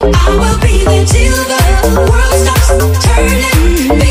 I will be there till the world stops turning.